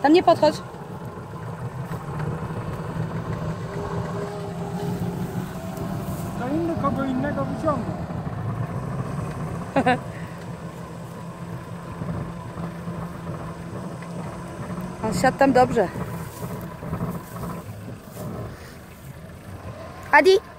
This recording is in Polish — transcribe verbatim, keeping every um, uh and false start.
Tam nie podchodź. To inny kogo innego wyciąga. On siadł tam dobrze. Adi!